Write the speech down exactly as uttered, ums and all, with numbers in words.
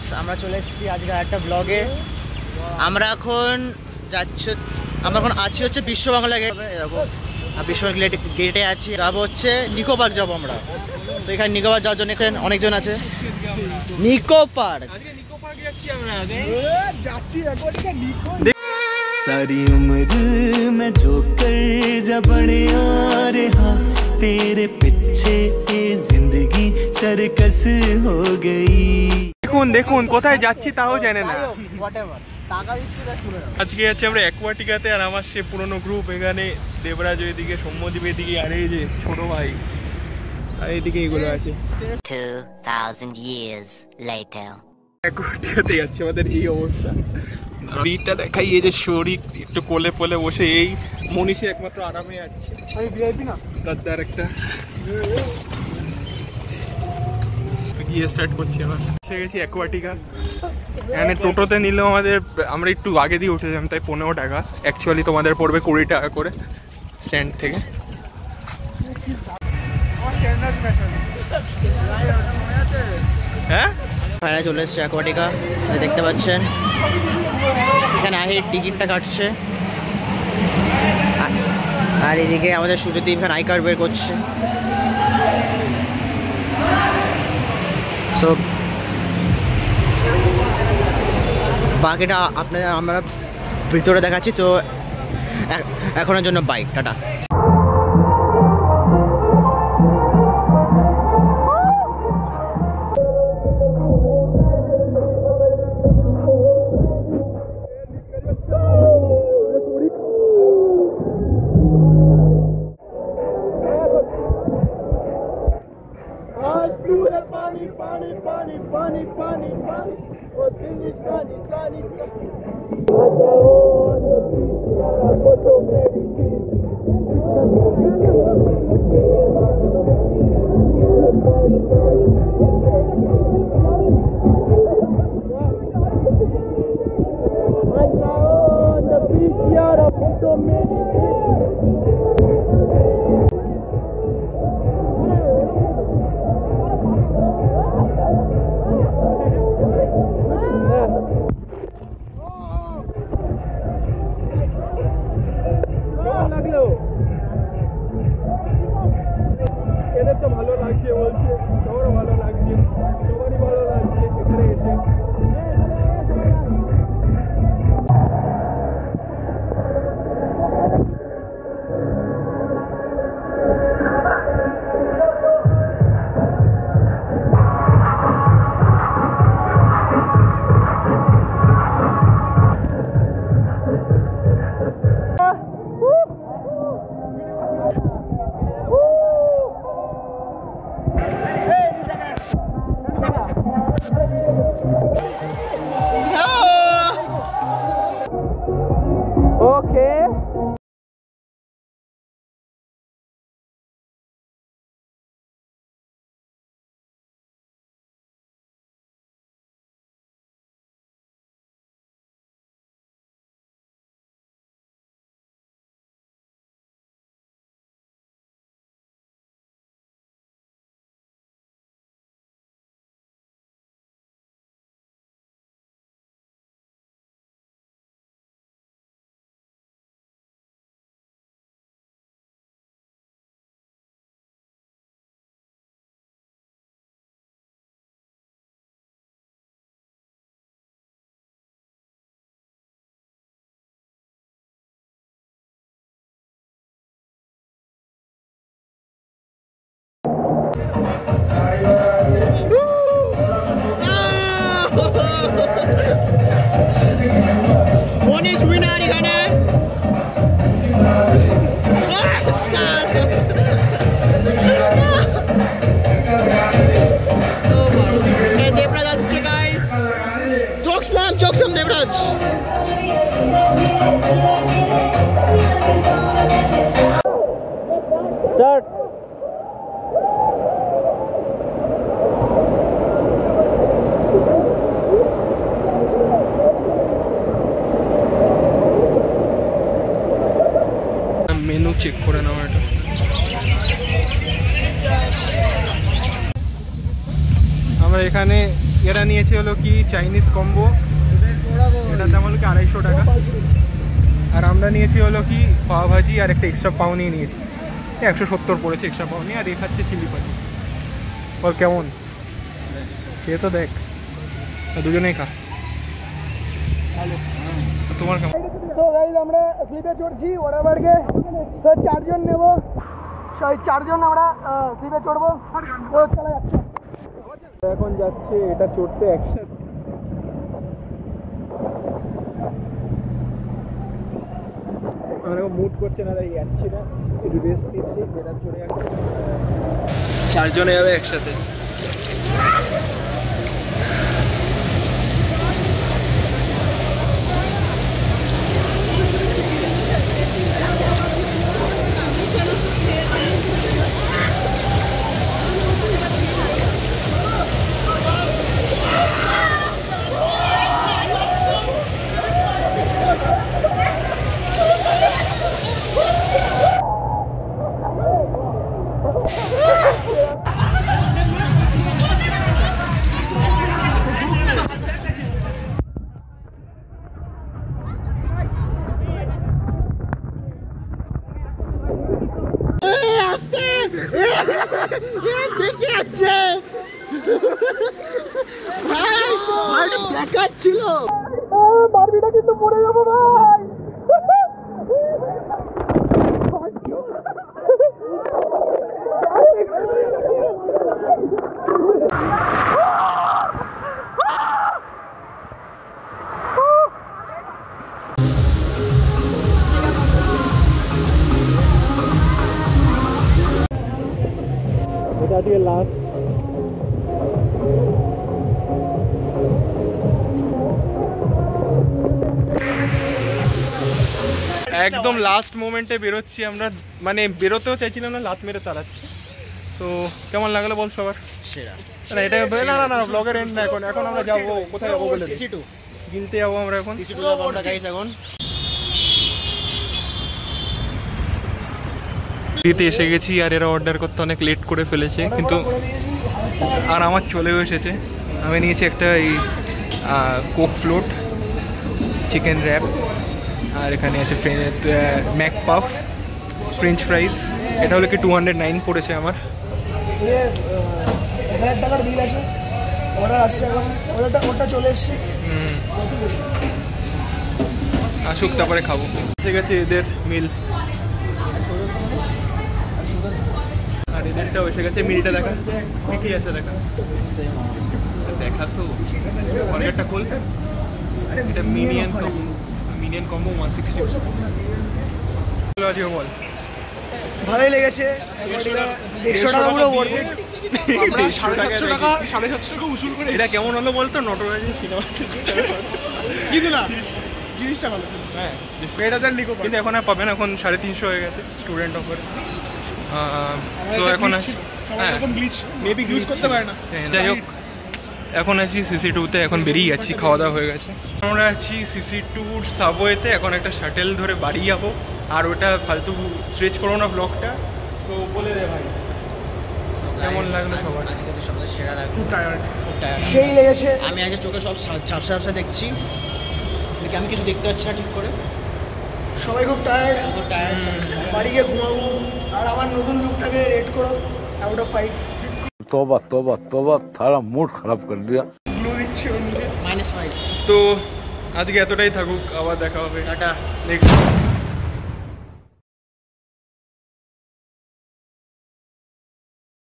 আমরা চলে এসেছি আজকে একটা ব্লগে। আমরা এখন যাচ্ছি, আমরা এখন আছি হচ্ছে বিশ্ব বাংলা গেট। দেখো বিশ্ব বাংলা গেটে আছি, যাবো হচ্ছে নিকো পার্ক যাবো আমরা। তো এখানে নিকো পার্ক যাওয়ার জন্য এখানে অনেকজন আছে। নিকো পার্ক सारी उम्र मैं जो कर जा बड़े आ रहा तेरे पीछे ये जिंदगी सर्कस हो गई। দেখুন দেখুন কোথায় যাচ্ছি তাও জানে না। আজকে যাচ্ছি আমরা অ্যাকোয়াটিকাতে, আর আমার সে পুরনো গ্রুপ এখানে, দেবরাজ এদিকে, সৌম্যদীপ এদিকে, আর এই যে ছোট ভাই, আর এদিকে এগুলো আছে। two thousand years later অ্যাকোয়াটিকাতে যাচ্ছে, আমাদের এই অবস্থা। দিকটা দেখাই, এই যে শরীর একটু কোলে পোলে বসে, এই মনীষী একমাত্র আরামে যাচ্ছে। আমি ভিআইপি না, তার একটা গিয়ে স্টার্ট করছি। আবার এসে গেছি অ্যাকোয়াটিকা। এখানে টোটোতে নিলেও আমাদের, আমরা একটু আগে দিয়ে উঠেছিলাম তাই পনেরো টাকা, অ্যাকচুয়ালি তোমাদের পড়বে কুড়ি টাকা করে স্ট্যান্ড থেকে। হ্যাঁ ফাইনালি চলে এসছে অ্যাকোয়াটিকা, দেখতে পাচ্ছেন। এখানে আগে টিকিটটা কাটছে, আর এদিকে আমাদের সুযোগদীপ এখানে আই কার্ড বের করছে। সো বাকিটা আপনাদের আমরা ভিতরে দেখাচ্ছি। তো এখনের জন্য বাইক টাটা। মেনু চেক করে নাও এটা। আমরা এখানে এরা নিয়েছে হলো কি চাইনিজ কম্বো, এটার দাম হলো কি আড়াইশো টাকা। আর আমরা নিয়েছি হলো কি পাও ভাজি আর একটা এক্সট্রা পাও নিয়ে নিয়েছি, একশো সত্তর পড়েছে এক্সট্রা পাও নিয়ে। আর এ খাচ্ছে চিলি পানি। বল কেমন খেয়ে তো দেখ, দুজনেই খা। তোমার কেমন? তো গাইজ আমরা স্লিপে চড়ছি ওরাবারকে, তো চারজন নেব, সেই চারজন আমরা স্লিপে চড়বো, তো চলে যাচ্ছে। এখন যাচ্ছে এটা চড়তে একসাথে। আমরা মুড করছে না, তাই যাচ্ছি না, একটু রেস্ট নিচ্ছি। এটা চড়ে চারজনে যাবে একসাথে। বারবিটা কিন্তু পড়ে যাবো ভাই। এটা দিয়ে লাস্ট। একদম লাস্ট মোমেন্টে বেরোচ্ছি আমরা, মানে বেরোতেও চাইছিলাম না, লাত মেরে তাড়াচ্ছি। সো কেমন লাগলো বল সবার? সেরা। না এটা না না না ব্লগের এন্ড না, এখন এখন আমরা যাবো কোথায় যাবো বলে সিসি টু কিনতে যাবো আমরা এখন। সিসি টু যাবো আমরা গাইস এখন। দিতে এসে গেছি আর এরা অর্ডার করতে অনেক লেট করে ফেলেছে, কিন্তু আর আমার চলেও এসেছে। আমি নিয়েছি একটা এই কোক ফ্লোট, চিকেন র্যাপ, আর এখানে আছে ম্যাক পাফ, ফ্রেঞ্চ ফ্রাইজ। এটা হলো কি টু হান্ড্রেড নাইন পড়েছে আমার। এক হাজার টাকার বিল আছে, অর্ডার আসছে এখন, ওটা ওটা চলে এসছে। আসুক তারপরে খাবো। এসে গেছে এদের মিল, আর এদেরটাও এসে গেছে। মিলটা দেখা কি কি আছে দেখা দেখা তো অনেকটা খোল। এটা minion combo, minion combo one sixty. বল ভালোই লেগেছে, দেড়শো টাকা পুরো ওয়ার্থ ইট। সাড়ে টাকা সাড়ে সাতশো টাকা উসুল করে। এটা কেমন হলো বলতো? নটরাজের সিনেমা কিন্তু না জিনিসটা ভালো ছিল। হ্যাঁ কিন্তু এখন আর পাবে না, এখন সাড়ে তিনশো হয়ে গেছে স্টুডেন্ট অফার। তো এখন মেবি ইউজ করতে পারে না। যাই হোক, এখন আছি সিসি টুতে, এখন বেরিয়ে যাচ্ছি, খাওয়া দাওয়া হয়ে গেছে। আমরা আছি সিসি টুর সাবওয়েতে, এখন একটা শাটেল ধরে বাড়ি যাবো। আর ওটা ফালতু স্ট্রেচ করো না ব্লগটা, তো বলে দে ভাই কেমন লাগলো সবার? আজকে তো সবাই সেরা লাগলো। খুব টায়ার্ড, খুব টায়ার্ড। সেই লেগেছে। আমি আজকে চোখে সব ঝাপসা ঝাপসা দেখছি, আমি কিছু দেখতে পাচ্ছি না ঠিক করে। সবাই খুব টায়ার্ড, খুব টায়ার্ড। বাড়ি গিয়ে ঘুমাবো। আর আমার নতুন লুকটাকে রেট করো আউট অফ ফাইভ। तौबा तौबा तौबा थारा मूड खराब कर दिया। গ্লো দিচ্ছে ওর মুখে। Minus five. তো আজকে এতটাই থাকুক, আবার দেখা হবে। টাটা। নেক্সট